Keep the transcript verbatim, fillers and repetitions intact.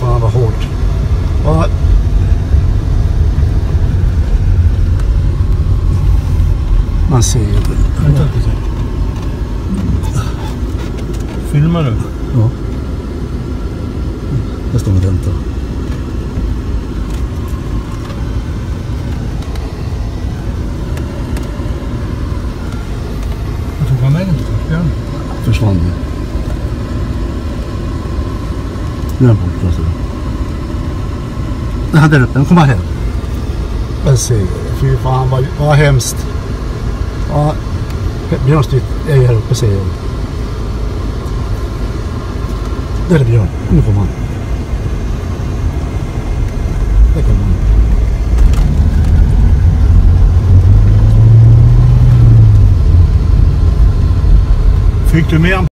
fan vad hårt. Och man ser ju det. Vänta lite. Filmar du? Ja. Jag står och väntar. Jag tog han vägen till Björn. Försvann ju. Nu är han borta. Den här där uppe, den kommer hem. Jag ser, fy fan vad, vad hemskt. Ja, Björn är ju här uppe, ser jag. Där är Björn, nu kommer han. Där kommer han. Fick du med